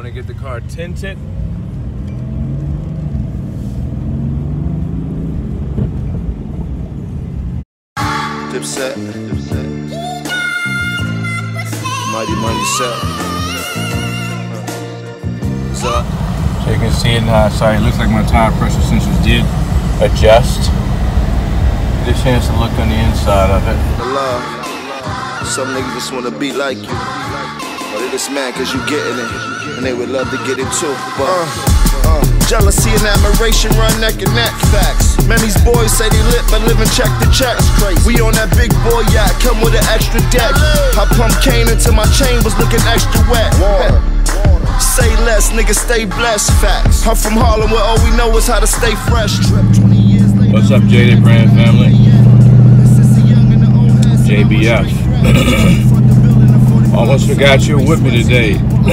to get the car tinted. Dipset. Mighty Money Set. What's up? So you can see it now. Sorry, it looks like my tire pressure sensors did adjust. Get a chance to look on the inside of it. Some niggas just wanna be like you, but they just mad cause you getting it, and they would love to get it too. But jealousy and admiration run neck and neck. Facts. Man, these boys say they lit, but living check to check. We on that big boy yacht, come with an extra deck. I pump cane into my chain, was looking extra wet. Say less, niggas stay blessed. Facts. I'm from Harlem, where all we know is how to stay fresh. What's up, Jaded Brand family? JBF. Almost forgot you were with me today.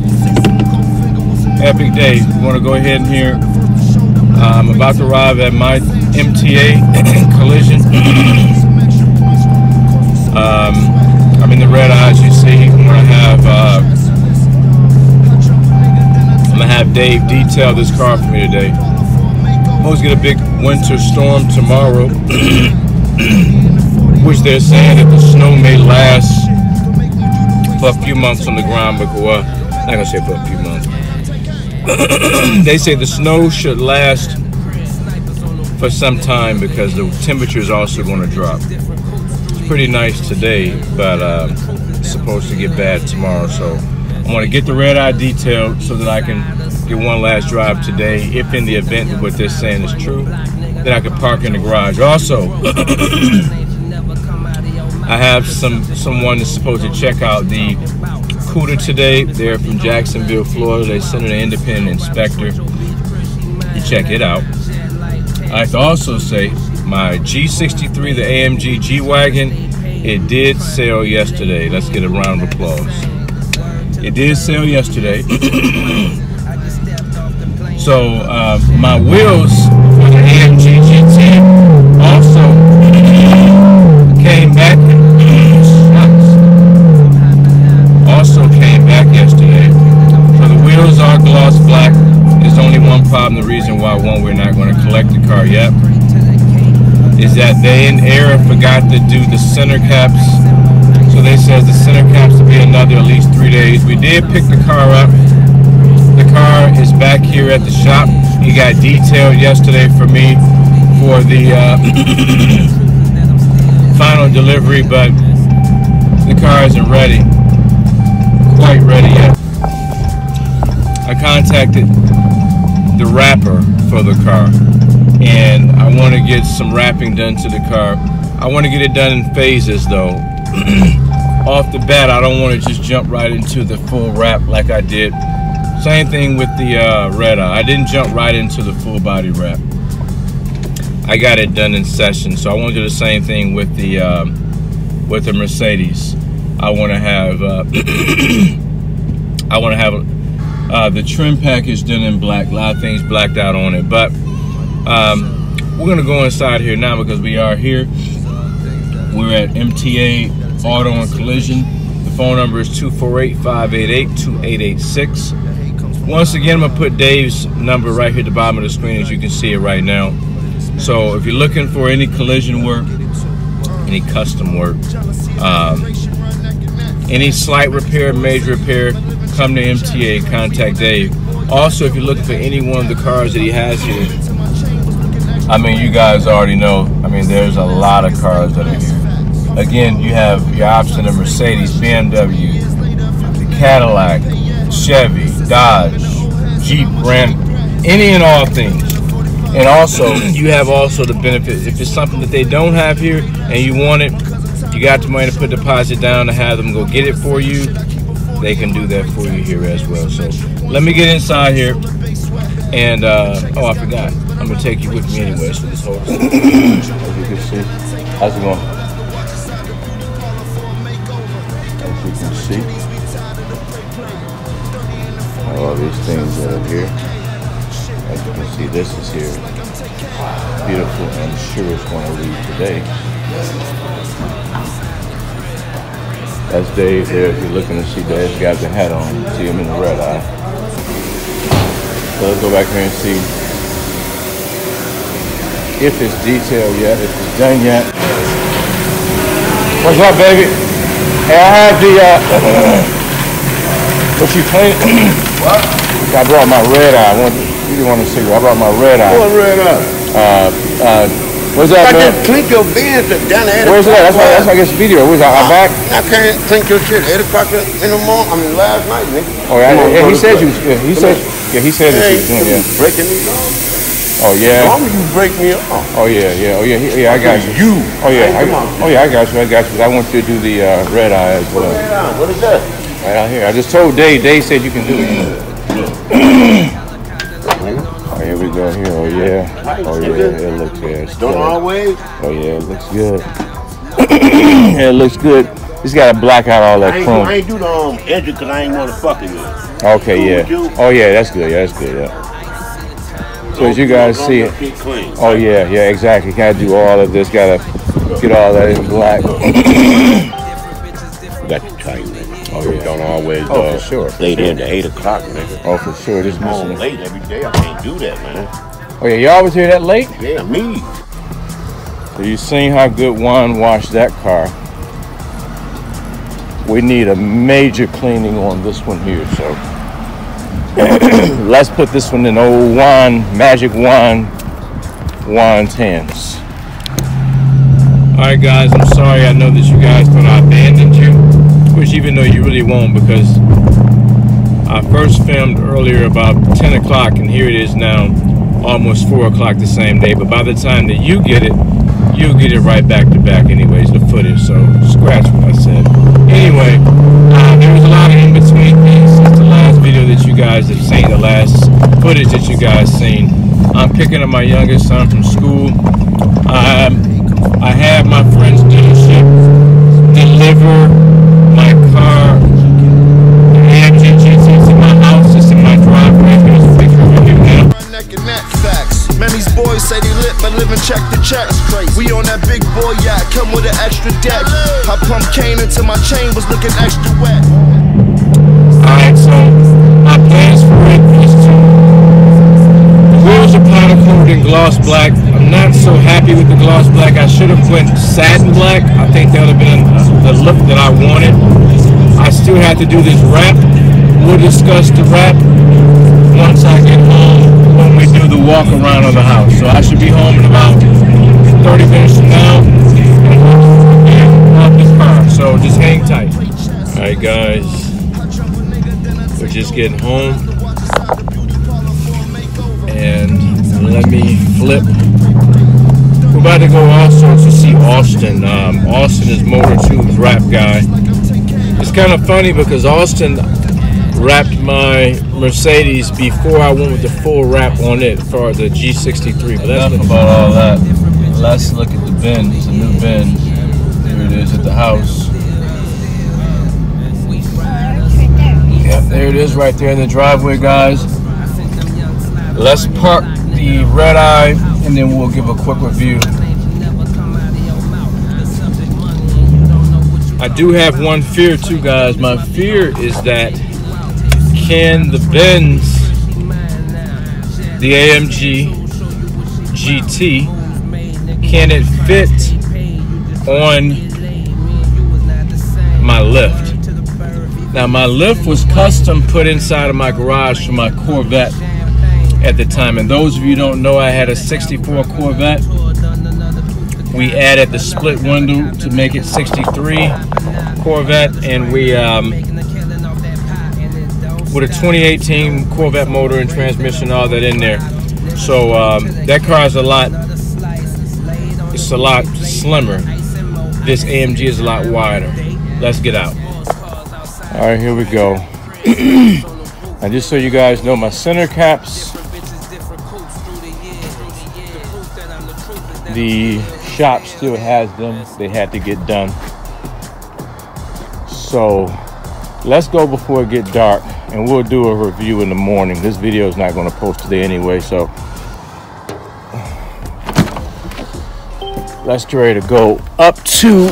Epic day. We want to go ahead and hear. I'm about to arrive at my MTA collision. I'm in the red eye, as you see. I'm gonna have Dave detail this car for me today. I'm supposed to get a big winter storm tomorrow, which they're saying that the snow may last for a few months on the ground, but well, not gonna say for a few months. They say the snow should last for some time because the temperature is also going to drop. It's pretty nice today, but it's supposed to get bad tomorrow. So I want to get the red eye detailed so that I can get one last drive today. If in the event that what they're saying is true, then I can park in the garage. Also, I have someone that's supposed to check out the Cuda today. They're from Jacksonville, Florida. They sent an independent inspector to check it out. I have to also say my G63, the AMG G-Wagon, it did sell yesterday. Let's get a round of applause. It did sell yesterday. So my wheels for the AMG GT also came back. Yesterday. So the wheels are gloss black. There's only one problem. The reason why we're not going to collect the car yet is that they in error forgot to do the center caps. So they said the center caps will be another at least 3 days. We did pick the car up. The car is back here at the shop. He got detailed yesterday for me for the final delivery, but the car isn't ready. Quite ready yet. I contacted the wrapper for the car, and I want to get some wrapping done to the car. I want to get it done in phases though. Off the bat, I don't want to just jump right into the full wrap like I did. Same thing with the red eye. I didn't jump right into the full body wrap. I got it done in session, so I want to do the same thing with the Mercedes. I want to have the trim package done in black. A lot of things blacked out on it, but we're gonna go inside here now because we are here. We're at MTA Auto and Collision. The phone number is 248-588-2886. Once again, I'm gonna put Dave's number right here at the bottom of the screen, as you can see it right now. So if you're looking for any collision work, any custom work, any slight repair, major repair, come to MTA, contact Dave. Also, if you're looking for any one of the cars that he has here, I mean, you guys already know, I mean, there's a lot of cars that are here. Again, you have your option of Mercedes, BMW, the Cadillac, Chevy, Dodge, Jeep, Ram, any and all things. And also, you have also the benefit, if it's something that they don't have here and you want it, you got the money to put deposit down to have them go get it for you, they can do that for you here as well. So let me get inside here, and oh, I forgot, I'm gonna take you with me anyway. So this whole, as you can see, how's it going? As you can see, all these things that are here. As you can see, this is here. Beautiful, and I'm sure it's going to leave today. That's Dave there. If you're looking to see Dave's got the hat on, see him in the red eye. So let's go back here and see if it's detailed yet, if it's done yet. What's up, baby? Hey, I have the, what you clean? What? I brought my red eye. You didn't want to see. I brought my red eye. What red eye? What's that, man? I just clink your Benz down at 8 Where's o'clock. that? That's why I get the video. Where's that? I'm back? I can't clink your shit 8 o'clock in the morning. I mean, last night, nigga. Oh, yeah. He said you. Yeah, he said that you was doing. Yeah. Breaking me off. Oh yeah. Why would you break me off? Oh yeah. I got you. Oh yeah. I got you. I want you to do the red eye as well. What is that? Right out here. I just told Dave. Dave said you can do it. Oh, here we go. Here. Oh yeah. Oh yeah. It looks good. Don't always. Oh yeah. It looks good. Yeah, it looks good. He's got to black out all that chrome. I ain't do the engine because I ain't want to fuck it with. Okay. Yeah. Oh yeah. That's good. Yeah. That's good. Yeah. So as you guys see it, oh yeah, exactly. Gotta do all of this, gotta get all that in black. Got to tight, nigga. Oh yeah. Don't always for sure. Stay there to 8 o'clock, nigga. Oh for sure. This I'm late every day. I can't do that, man. Oh yeah, you always here that late? Yeah, me. So you seen how good Juan washed that car. We need a major cleaning on this one here, so let's put this one in old Magic Juan's hands. Alright guys, I'm sorry. I know that you guys thought I abandoned you, which even though you really won't, because I first filmed earlier about 10 o'clock and here it is now almost 4 o'clock the same day, but by the time that you get it, you'll get it right back to back anyways, the footage, so scratch what I said. Anyway, there was a lot of in-between things since the last video that you guys have seen, the last footage that you guys seen. I'm picking up my youngest son from school. I have my friend's dealership deliver my car, the AMG GT, to my house. It's in my driveway. Here's a picture of it now. Neck and neck facts. Man, these boys say they lit, but living check to check. We on that big boy yacht, come with an extra deck. I pumped cane into my chain, was looking extra wet. Alright, so my plans for it is to. The wheels are powder coated in gloss black. I'm not so happy with the gloss black. I should have went satin black. I think that would have been the look that I wanted. I still have to do this wrap. We'll discuss the wrap once I get home when we do the walk around of the house. So I should be home in about 30 minutes from now. And this car. So just hang tight. Alright guys, we're just getting home. And let me flip. We're about to go also to see Austin. Austin is Motor2's wrap guy. It's kind of funny because Austin wrapped my Mercedes before I went with the full wrap on it for the G63. But that's enough about all that. Let's look at the Benz. It's a new Benz. Here it is at the house. Yep, there it is right there in the driveway, guys. Let's park the red eye and then we'll give a quick review. I do have one fear too, guys. My fear is that can the Benz, the AMG GT, can it fit on my lift? Now my lift was custom put inside of my garage for my Corvette at the time, and those of you who don't know, I had a 64 Corvette. We added the split window to make it 63 Corvette, and we with a 2018 Corvette motor and transmission, all that in there. So that car is a lot slimmer. This AMG is a lot wider. Let's get out. All right, here we go. And just so you guys know, my center caps, the shop still has them. They had to get done. So let's go before it gets dark, and we'll do a review in the morning. This video is not going to post today anyway, so let's get ready to go up to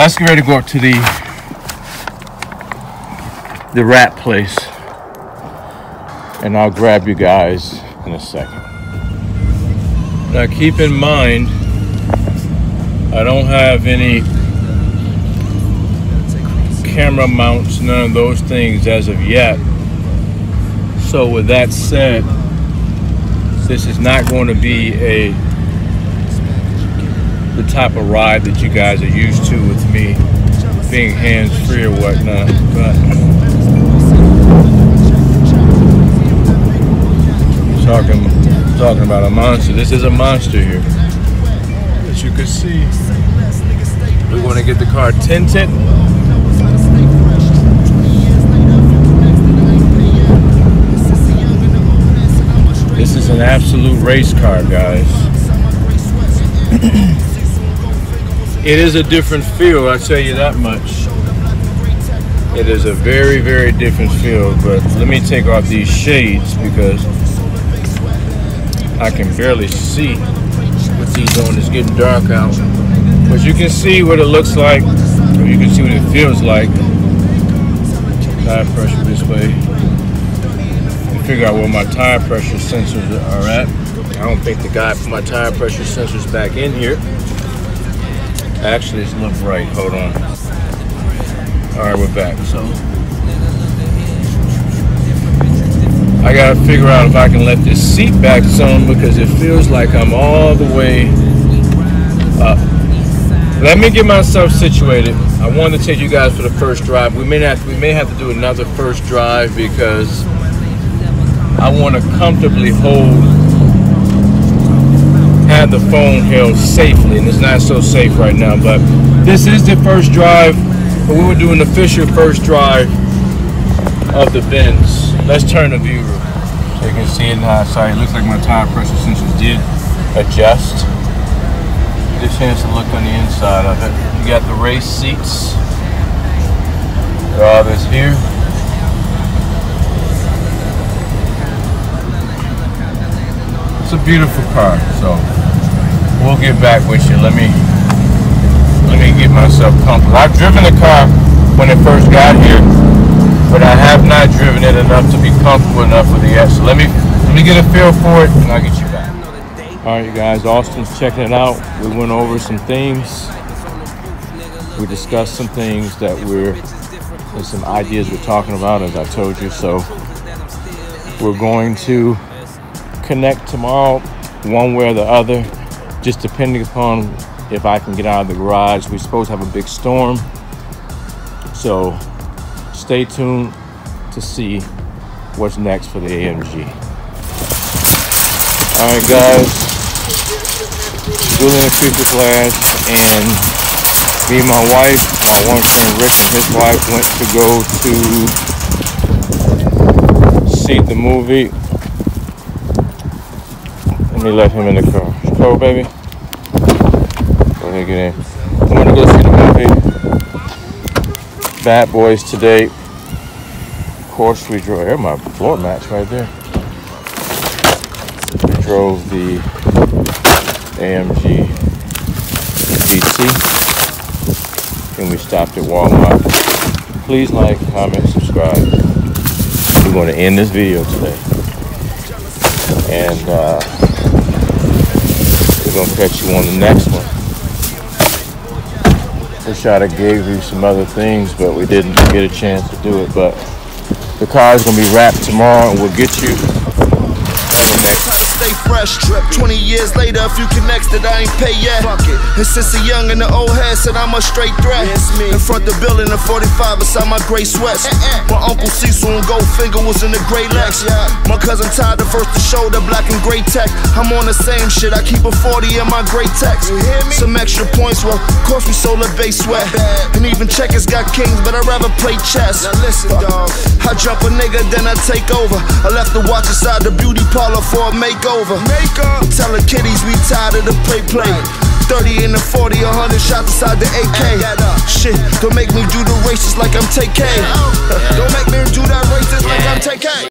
let's get ready to go up to the rat place, and I'll grab you guys in a second. Now keep in mind, I don't have any camera mounts, none of those things as of yet. So with that said, this is not going to be the type of ride that you guys are used to with me being hands-free or whatnot. But talking about a monster. This is a monster here. As you can see, we're going to get the car tinted. This is an absolute race car, guys. It is a different feel, I'll tell you that much. It is a very, very different feel, but let me take off these shades because I can barely see with these on. It's getting dark out. But you can see what it looks like, or you can see what it feels like. Tire pressure display. Figure out where my tire pressure sensors are at. I don't think the guy put my tire pressure sensors back in here. Actually, it's left right. Hold on. All right, we're back. So I gotta figure out if I can let this seat back some because it feels like I'm all the way up. Let me get myself situated. I wanted to take you guys for the first drive. We may have to do another first drive because I want to comfortably have the phone held safely, and it's not so safe right now, but this is the first drive, but we will do an official first drive of the Benz. Let's turn the view so you can see it in hindsight. It looks like my tire pressure sensors did adjust. Get a chance to look on the inside of it. You got the race seats. All this here. It's a beautiful car, so we'll get back with you. Let me get myself comfortable. I've driven the car when it first got here, but I have not driven it enough to be comfortable enough with it yet. So let me get a feel for it, and I'll get you back. All right, you guys, Austin's checking it out. We went over some things. We discussed some things that there's some ideas we're talking about, as I told you. So we're going to connect tomorrow, one way or the other, just depending upon if I can get out of the garage. We're supposed to have a big storm, so stay tuned to see what's next for the AMG. All right, guys, Julian Future Flash and me and my wife, my one friend Rick and his wife went to go to see the movie. Let me let him in the car. It's cold, baby. Go ahead, get in. I'm gonna go see the movie Bad Boys today. Of course, we drove. There's my floor mats right there. We drove the AMG GT, and we stopped at Walmart. Please like, comment, subscribe. We're going to end this video today, and we're going to catch you on the next one. Wish I'd have gave you some other things, but we didn't get a chance to do it. But the car is going to be wrapped tomorrow, and we'll get you on the next one. Stay fresh. 20 years later, a few connects that I ain't pay yet. And since the young and the old head said I'm a straight threat. In front the building, the 45 beside my gray sweats. My Uncle Cecil and Goldfinger was in the gray Lex. My cousin Todd the first to show the black and gray tech. I'm on the same shit, I keep a 40 in my gray text. Some extra points, well, course we sold a base sweat. And even checkers got kings, but I'd rather play chess. Now listen, dog, I jump a nigga, then I take over. I left the watch inside the beauty parlor for a makeover. Tell the kiddies we tired of the play. 30 in the 40, 100 shots inside the AK. Shit, don't make me do the races like I'm TK. Don't make me do that races like I'm TK.